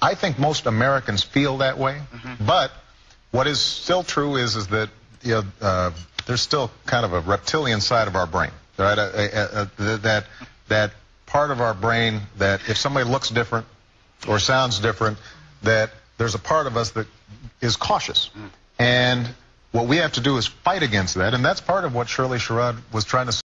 I think most Americans feel that way, but what is still true is that there's still kind of a reptilian side of our brain, right? That part of our brain that if somebody looks different or sounds different, that there's a part of us that is cautious. And what we have to do is fight against that, and that's part of what Shirley Sherrod was trying to